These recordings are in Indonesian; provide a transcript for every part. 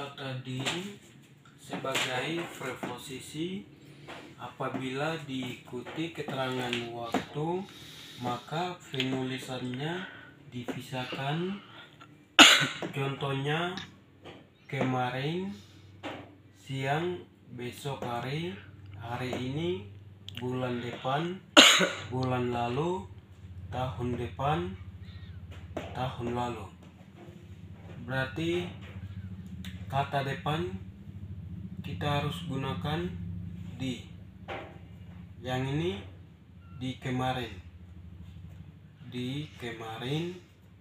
kata di sebagai preposisi apabila diikuti keterangan waktu, maka penulisannya dipisahkan. Contohnya kemarin, siang, besok hari, hari ini, bulan depan, bulan lalu, tahun depan, tahun lalu. Berarti kata depan kita harus gunakan di. Yang ini di kemarin. Di kemarin.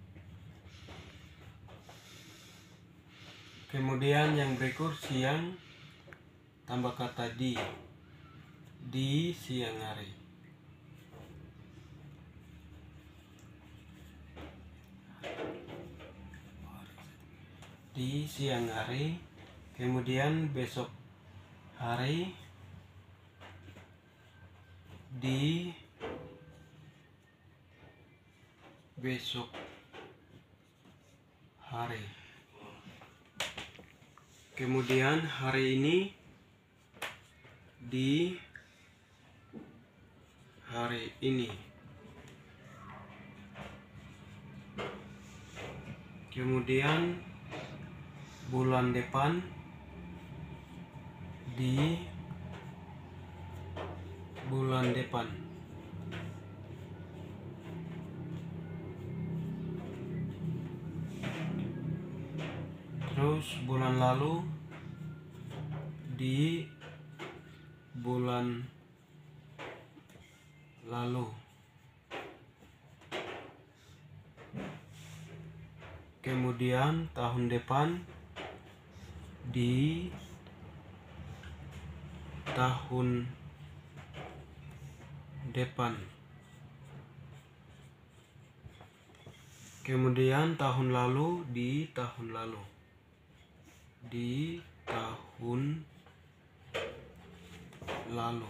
Kemudian yang berikut siang tambah kata di siang hari. Di siang hari. Kemudian besok hari, di besok hari. Kemudian hari ini, di hari ini. Kemudian bulan depan, di bulan depan. Terus bulan lalu, di bulan lalu. Kemudian tahun depan, di tahun depan. Kemudian tahun lalu, di tahun lalu. Di tahun lalu.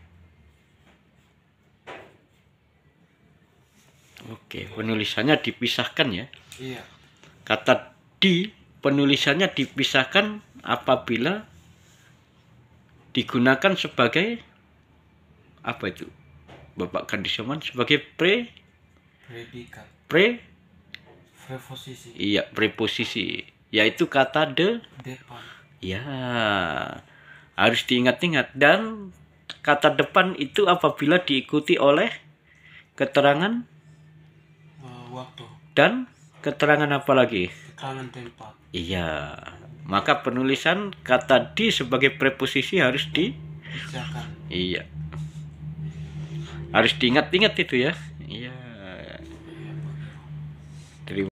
Oke, penulisannya dipisahkan ya. Iya. Kata di penulisannya dipisahkan apabila digunakan sebagai apa itu, Bapak Kandisoman, sebagai Predikat. Preposisi. Iya, preposisi, yaitu kata depan. Ya, harus diingat-ingat. Dan kata depan itu apabila diikuti oleh keterangan waktu dan keterangan apa lagi? Keterangan tempat. Iya, maka penulisan kata di sebagai preposisi harus dipisahkan. Iya, harus diingat-ingat itu ya.